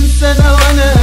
كم سنة وانا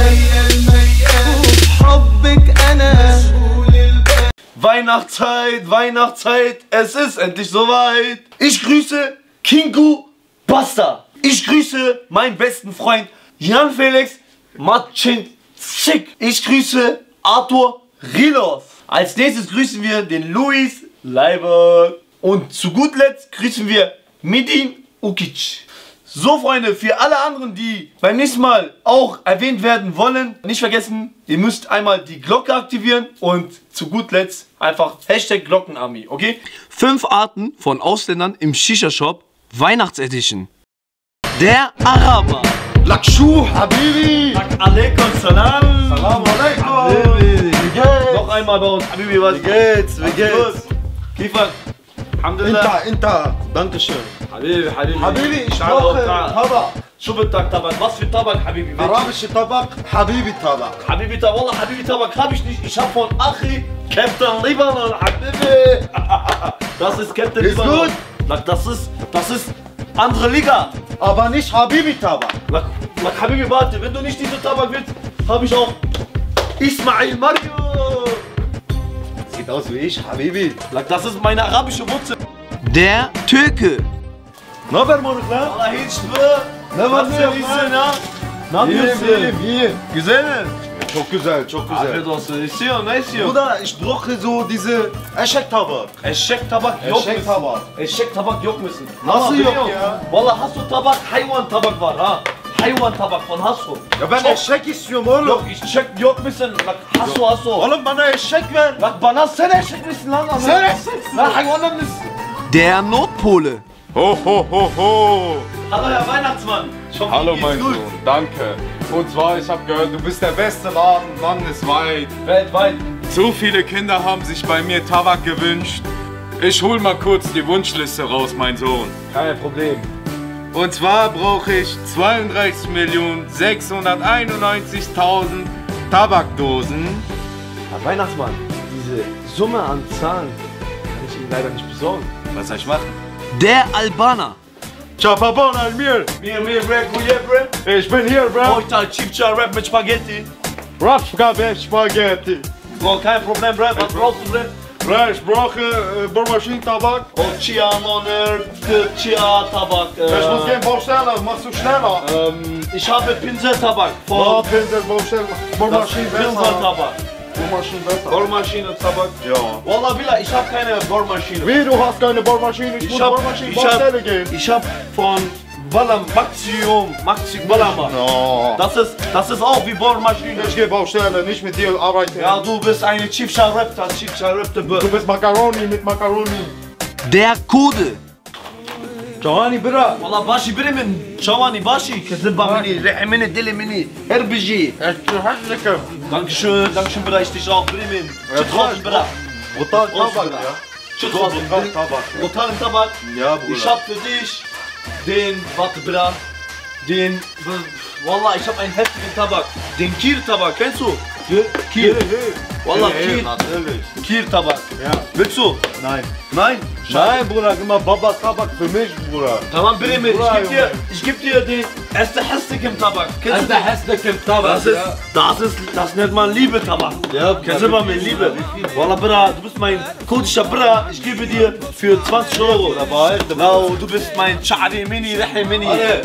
وبحبك انا مشغول البال. Weihnachtszeit, Weihnachtszeit, es ist endlich soweit. Ich grüße Kingu Basta. Ich grüße meinen besten Freund Jan Felix Matschinczyk. Ich grüße Arthur Rilos. Als nächstes grüßen wir den Luis Leiber. Und zu guter Letzt grüßen wir Medin Ukic. So Freunde, für alle anderen, die beim nächsten Mal auch erwähnt werden wollen, nicht vergessen, ihr müsst einmal die Glocke aktivieren und zu guter Letzt einfach Hashtag Glockenarmee, okay? 5 Arten von Ausländern im Shisha-Shop, Weihnachtsedition. Der Araber. Lakshu, Habibi! Alaikum salam. Salam alaikum! Habibi. Wie geht's? Noch einmal bei uns. Habibi, was? Wie geht's? Wie geht's? Kifak. Alhamdulillah. Inta, Dankeschön. Habibi, Habibi. Habibi, ich brauche Tabak. شو بدك طبق؟ was für Tabak, Habibi? Arabische Tabak, Habibi Tabak. Habibi Tabak, wallah Habibi Tabak hab ich nicht. Ich hab von Achi Captain Libanon, Habibi. Das ist Captain Ist Libanon. gut. Das ist andere Liga. Aber nicht Habibi Tabak. Habibi, warte, wenn du nicht diese Tabak willst, hab ich auch Ismail Mario. Sieht aus wie ich, Habibi. Das ist meine arabische Wurzel. Der Türke. Ne haber moruk lan? Allah hiç bu. Ne var ne yok iyisin ha? Ne İyiyim, yapıyorsun? iyiyim, iyiyim. Güzel mi? Çok güzel, çok güzel. Afiyet olsun. İstiyor, ne istiyor? Bruder, ich brauche so diese Eşek Tabak. Eşek tabak yok Eşek musun? Tabak. Eşek tabak yok musun? Nasıl Ama yok biliyorum. ya? Vallahi Hasso tabak, hayvan tabak var ha. Hayvan tabak von Hasso. Ya ben Çok- eşek istiyorum oğlum. Yok eşek yok musun? Bak Hasso. Oğlum bana eşek ver. Bak bana sen eşek misin lan? Sen eşeksin. Lan hayvanlar mısın? Der Nordpole. Ho, ho, ho, ho! Hallo Herr Weihnachtsmann. Çok Hallo geht's mein gut. Sohn, danke. Und zwar, ich habe gehört, du bist der beste Laden landesweit. Weltweit. So viele Kinder haben sich bei mir Tabak gewünscht. Ich hol mal kurz die Wunschliste raus, mein Sohn. Kein Problem. Und zwar brauche ich 32.691.000 Tabakdosen. Herr Weihnachtsmann, diese Summe an Zahlen kann ich Ihnen leider nicht besorgen. Was soll ich machen? Der Albaner. Çapapon Almir. Mir, bre, bre. Ich bin hier, bro. Heute Chipcha Rap mit Spaghetti. Rafka ve Spaghetti. Bro, kein Problem, bre. Was brauchst du, bre? Bro, ich brauche Bohrmaschinentabak. Oh, Chia, Moner, Chia, Tabak. Ich muss gehen, bau schneller, machst du schneller. Ich habe Pinseltabak. Oh, Von Pinsel, bau schneller. Bohrmaschine besser. Pinseltabak. Bohrmaschine besser. Bohrmaschine-Tabak. Ja. Wallah, Billah, ich habe keine Bohrmaschine. Wie, du hast keine Bohrmaschine? Ich muss Bohrmaschinenbaustelle gehen. Ich hab von Maximum Ballermann. No. Das ist auch wie Bohrmaschine. Ich gehe Baustelle, nicht mit dir arbeiten. Ja, du bist eine Chipcha Raptor, Chipcha Raptor. Du bist Macaroni mit Macaroni. Der Kode. Giovanni, bra. والله باشي برمن شواني باشي كذبة مني ريحي مني دلي مني هربجي Dankeschön Bruder, ich dich auch Bremen. Schüttrochen Bruder. Brutal Tabak, Tabak, ja. Schüttrochen Tabak. Brutalen Tabak. Ja, Bruder. Ich hab für dich den, warte Bruder, den, Wallah, ich hab einen heftigen Tabak. Den Kir-Tabak, kennst du? Kir. Wallah, Kir. Natürlich. Kir-Tabak. Ja. Willst du? Nein. Nein? Nein, Bruder, immer Baba Tabak für mich, Bruder. Tamam Bremen, Bruder, ich geb dir den erste Hästigen Tabak. Kennst du den? hässliche Tabak. Das nennt man Liebe-Tabak. Ja, Kennst du mal mit Liebe? Wallah, Bra, du bist mein kurdischer Bra. Ich gebe dir für 20 Euro. Wow, du bist mein Chari Mini, Rehi Mini.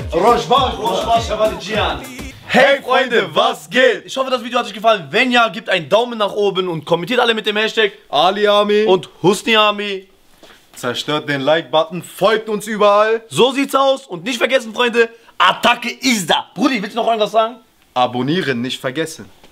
Hey Freunde, was geht? Ich hoffe, das Video hat euch gefallen. Wenn ja, gebt einen Daumen nach oben und kommentiert alle mit dem Hashtag Aliami und Husniami. zerstört den Like-Button, folgt uns überall. So sieht's aus. Und nicht vergessen, Freunde, Attacke ist da. Brudi, willst du noch irgendwas sagen? Abonnieren nicht vergessen.